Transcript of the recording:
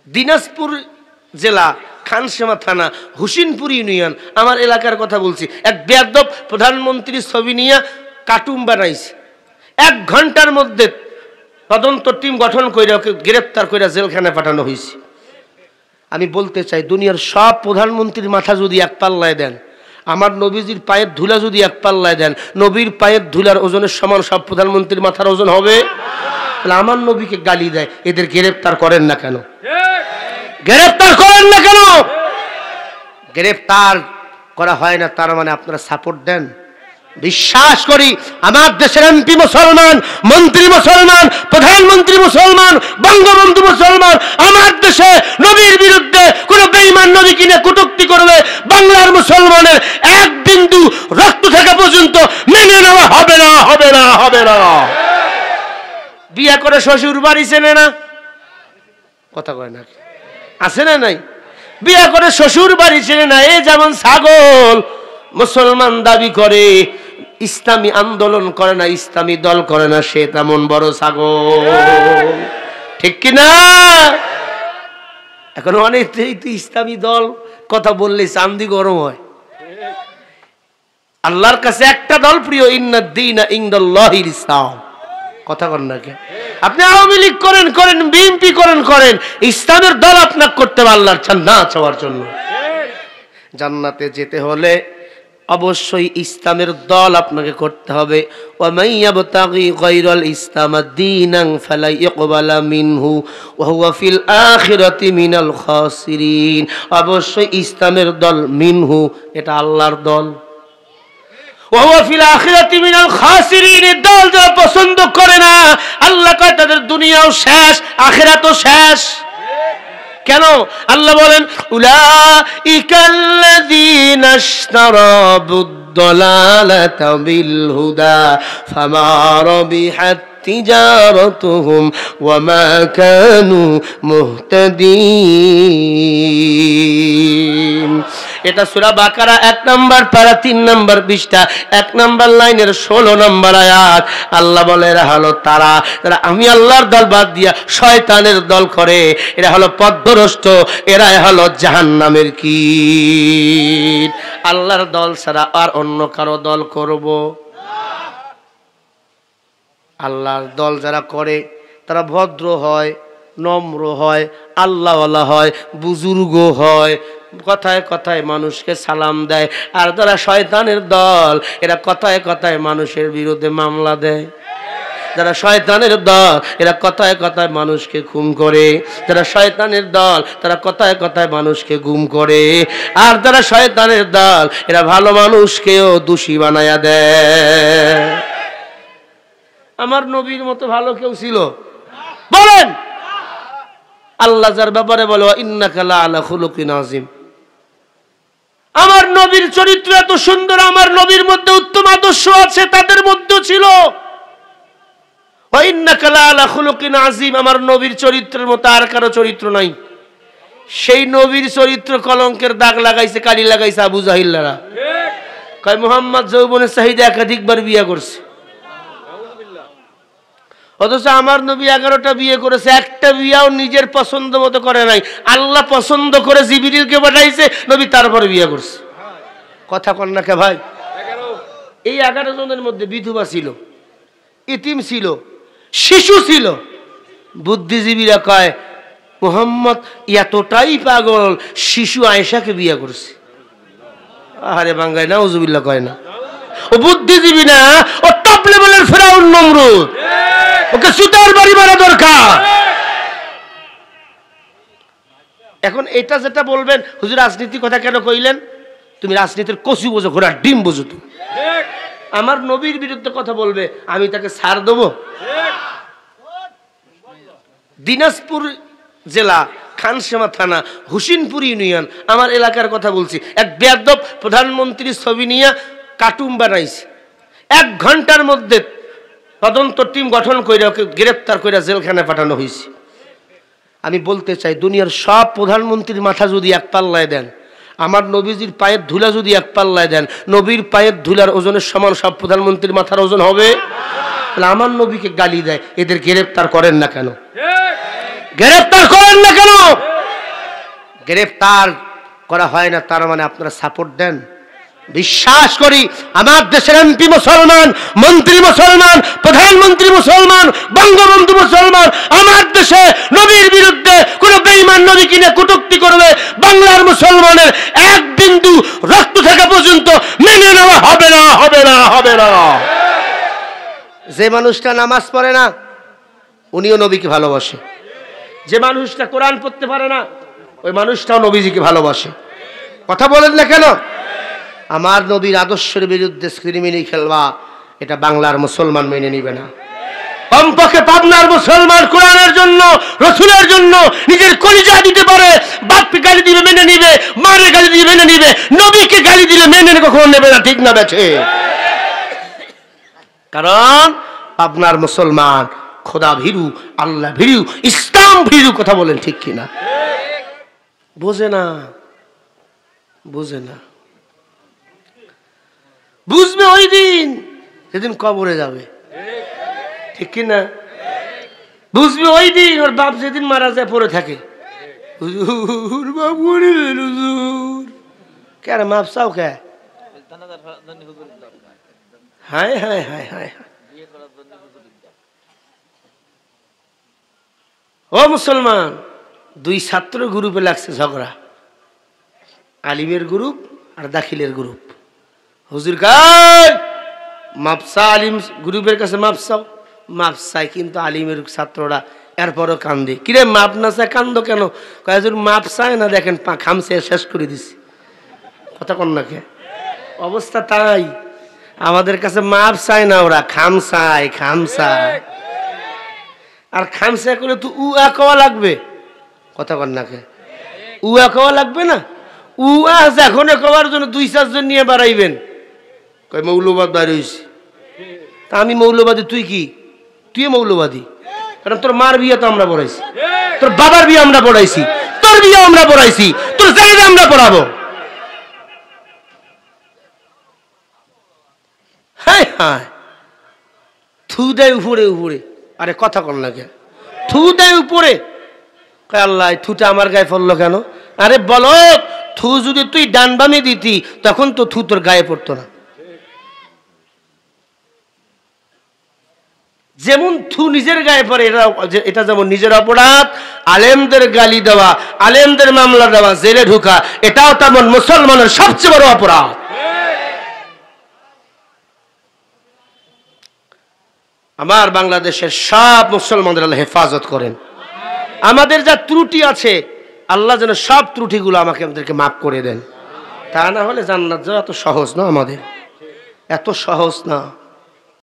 দিনাজপুর জেলা খানসেমা থানা হুসিনপুর ইউনিয়ন আমার এলাকার কথা বলছি। এক বেয়াদব প্রধানমন্ত্রী ছবি নিয়ে কার্টুন বানাইছে। 1 ঘন্টার মধ্যে তদন্ত টিম গঠন করে ওকে গ্রেফতার করে জেলখানায় পাঠানো হয়েছে। আমি বলতে চাই, দুনিয়ার সব প্রধানমন্ত্রীর মাথা যদি এক পাল্লায় দেন, আমার নবীজির পায়ের ধুলা যদি এক পাল্লায় দেন, নবীর পায়ের ধুলার ওজনের সমান সব প্রধানমন্ত্রীর মাথার ওজন হবে? তাহলে আমার নবীকে গালি দেয়, এদের গ্রেফতার করেন না কেন? গ্রেফতার করেন না কেন? গ্রেফতার করা হয় না, তার মানে আপনারা সাপোর্ট দেন। বিশ্বাস করি আমার দেশের এমপি মুসলমান, মন্ত্রী মুসলমান, প্রধানমন্ত্রী মুসলমান, বঙ্গবন্ধু মুসলমান। আমার দেশে নবীর বিরুদ্ধে কোন বেঈমান নবী কিনে কটূক্তি করবে, বাংলার মুসলমানের 1 বিন্দু রক্ত থাকা পর্যন্ত মেনে নেওয়া হবে না, হবে না, হবে না। বিয়ে করে শ্বশুর বাড়ি চেনে না, কথা কয় না, আছে না নাই? বিয়ে করে শ্বশুর বাড়ি চেনে না। এই যেমন ছাগল মুসলমান দাবি করে, ইসলামী আন্দোলন করে না, ইসলামী দল করে না, সে তেমন বড় ছাগল, ঠিক কিনা? এখন অনেকেই তো ইসলামী দল কথা বললে চান্দি গরম হয়। আল্লাহর কাছে একটা দল প্রিয়, ইন্নাদ-দীনা ইনদাল্লাহিল ইসলাম, কথা কন না? আপনি আওয়ামী লীগ করেন করেন, বিএনপি করেন করেন, ইসলামের দল আপনাকে করতে হবে আল্লাহর জান্নাত চাওয়ার জন্য। জান্নাতে যেতে হলে অবশ্যই ইসলামের দল আপনাকে করতে হবে। ওয়া মান ইয়াবতাগি গায়রাল ইসলাম দীনান ফালা ইকবালা মিনহু ওয়া হুয়া ফিল আখিরাতি মিনাল খাসিরিন। অবশ্যই ইসলামের দল মিনহু, এটা আল্লাহর দল। ওয়া হুয়া ফিল আখিরাতি মিনাল খাসিরিন, এর দল যারা পছন্দ করে না, আল্লাহ কয় তাদের দুনিয়াও শেষ, আখিরাতও শেষ। কেন? আল্লাহ বলেন উলাইকাল্লাযীনা ইশতারাবুদ-দালালাতা বিল-হুদা ফামা রাবিহাত তিজারাতুহুম ওয়া মা কানু মুহতাদিন। এটা সূরা বাকারা 1 নম্বর পারা 3 নম্বর পৃষ্ঠা 1 নম্বর লাইনের 16 নম্বর আয়াত। আল্লাহ বলে এরা হলো তারা যারা আমি আল্লাহর দল বাদ দিয়া শয়তানের দল করে, এরা হলো পথভ্রষ্ট, এরা হলো জাহান্নামের কীট। আল্লাহর দল ছাড়া আর অন্য কারো দল করব? আল্লাহর দল যারা করে তারা ভদ্র হয়, নম্র হয়, আল্লাহওয়ালা হয়, বুজুর্গ হয়, কথায় কথায় মানুষকে সালাম দেয়। আর যারা শয়তানের দল, এরা কথায় কথায় মানুষের বিরুদ্ধে মামলা দেয়। যারা শয়তানের দল, এরা কথায় কথায় মানুষকে খুন করে। যারা শয়তানের দল, তারা কথায় কথায় মানুষকে গুম করে। আর যারা শয়তানের দল, এরা ভালো মানুষকেও দোষী বানায়া দেয়। আমার নবীর মতো ভালো কেউ ছিল? বলেন। আল্লাহ যার ব্যাপারে বলে ইন্নাকা লাআলা খুলুকিন আযীম, আমার নবীর চরিত্র এত সুন্দর, আমার নবীর মধ্যে উত্তম আদর্শ আছে, তাদের মধ্যে ছিল ইন্নাকা লাআলা খুলুকিন আযীম। আমার নবীর চরিত্রের মতো আর কারো চরিত্র নাই। সেই নবীর চরিত্র কলঙ্কের দাগ লাগাইছে, কালি লাগাইছে আবু জাহিলরা। কয় মুহাম্মদ যৌবনের চাহিদা একাধিকবার বিয়ে করছে, অথচ আমার নবী 11টা বিয়ে করেছে, একটা বিয়েও নিজের পছন্দ মতো করে নাই। আল্লাহ পছন্দ করে জিবরিলকে পাঠাইছে, নবী তারপরে বিয়ে করছে। কথা কন না কে ভাই? এই 11 জনের মধ্যে বিধবা ছিল, ইতিম ছিল, শিশু ছিল। বুদ্ধিজীবীরা কয় মুহাম্মদ এতটাই পাগল, শিশু আয়েশাকে বিয়ে করছে। আরে বাঙ্গায় নাউজুবিল্লাহ কয় না, ও বুদ্ধিজীবী না, ও টপ লেভেলের ফেরাউন নমরুদ, ওকে সুতার বাড়ি মারা দরকার। এখন এটা যেটা বলবেন হুজুর রাজনীতির কথা কেন কইলেন, তুমি রাজনীতির কচু বোঝো, ঘোড়ার ডিম বোঝো। তুমি আমার নবীর বিরুদ্ধে কথা বলবে, আমি তাকে ছাড় দেবো? দিনাজপুর জেলা খানসেমা থানা হুসিনপুর ইউনিয়ন আমার এলাকার কথা বলছি। এক বেয়াদব প্রধানমন্ত্রী ছবি নিয়ে কার্টুন বানাইছে। 1 ঘন্টার মধ্যে তদন্ত টিম গঠন করে ওকে গ্রেফতার করে জেলখানায় পাঠানো হয়েছে। আমি বলতে চাই, দুনিয়ার সব প্রধানমন্ত্রীর মাথা যদি এক পাল্লায় দেন, আমার নবীজির পায়ের ধুলা যদি এক পাল্লায় দেন, নবীর পায়ের ধুলার ওজনের সমান সব প্রধানমন্ত্রীর মাথার ওজন হবে? তাহলে আমার নবীকে গালি দেয়, এদের গ্রেফতার করেন না কেন? গ্রেফতার করেন না কেন? গ্রেফতার করা হয় না, তার মানে আপনারা সাপোর্ট দেন? বিশ্বাস করি আমার দেশের এমপি মুসলমান, মন্ত্রী মুসলমান, প্রধানমন্ত্রী মুসলমান, বঙ্গবন্ধু মুসলমান। আমার দেশে নবীর বিরুদ্ধে কোন বেঈমান নবী কিনে কটূক্তি করবে, বাংলার মুসলমানের এক বিন্দু রক্ত থাকা পর্যন্ত মেনে নেওয়া হবে না, হবে না, হবে না। যে মানুষটা নামাজ পড়ে না উনিও নবীকে ভালোবাসে, যে মানুষটা কোরআন পড়তে পারে না ওই মানুষটাও নবীজিকে ভালোবাসে। কথা বলেন না কেন? আমার নবীর আদর্শের বিরুদ্ধে ক্রিমিনি খেলবা, এটা বাংলার মুসলমান মেনে নিবে না। কমপক্ষে পাবনার মুসলমান কোরআনের জন্য, রসুলের জন্য নিজের কলিজা দিতে পারে। বাপকে গালি দিলে মেনে নিবে, মারে গালি দিলে মেনে নিবে, নবীকে গালি দিলে মেনে কখনো নেবে না। ঠিক না বেছে? কারণ পাবনার মুসলমান খোদা ভীরু, আল্লাহ ভীরু, ইসলাম ভীরু। কথা বলেন ঠিক কিনা? বোঝে না, বুঝে না। বুঝবে ওই দিন যেদিন কবরে যাবে। ঠিক কিনা? বুঝবে ওই দিন ওর বাপ যেদিন মারা যায় পড়ে থাকে, হুজুর বাপ মরে গেল হুজুর। কে মাপ চাও কে? হায় হায় হায় হায়। ও মুসলমান, দুই ছাত্র গ্রুপে লাগছে ঝগড়া, আলিমের গ্রুপ আর দাখিলের গ্রুপ। হুজুর কয় মাপসা, আলিম গ্রুপের কাছে মাপসাও, মাপসাই কিন্তু আলিমের ছাত্ররা এরপরও কান্দে। কিরে মাপ না চায় কান্দ কেন? কয় হুজুর মাপ চায় না, দেখেন খামসে শেষ করে দিছি। কথা কন না কে? অবস্থা তাই, আমাদের কাছে মাপ চায় না, ওরা খামসায়, খামসায়। আর খামসা করে তো উয়া কওয়া লাগবে। কথা কন না কে? উয়া কওয়া লাগবে না? উয়া এখন কওয়ার জন্য দুই চারজন নিয়ে বাড়াইবেন। কয় মৌলবাদ বাইর হয়েছি। তা আমি মৌলবাদী, তুই কি? তুই মৌলবাদী। কারণ তোর মার বিয়ে তো আমরা পড়াইছি, তোর বাবার বিয়ে আমরা পড়াইছি, তোর বিয়ে আমরা পড়াইছি, তোর জায়গা আমরা পড়াবো। হায় হায়, থু দেয় উপরে উপরে। আরে কথা কন না কে? থু দেয় উপরে। কয় আল্লাহ থুটা আমার গায়ে পড়লো কেন? আরে বলো, থু যদি তুই ডান বামে দিতি তখন তো থু তোর গায়ে পড়তো না। যেমন থু নিজের গায়ে পড়ে, এটা যেমন নিজের অপরাধ। আলেমদের গালি দেওয়া, আলেমদের মামলা দেওয়া, জেলে ঢুকা, এটাও তেমন মুসলমানের সবচেয়ে বড় অপরাধ। আমার বাংলাদেশের সব মুসলমানদের আল্লাহ হেফাজত করেন। আমাদের যা ত্রুটি আছে আল্লাহ যেন সব ত্রুটিগুলো আমাদেরকে মাফ করে দেন। তা না হলে জান্নাত যাওয়া এত সহজ না, আমাদের এত সহজ না।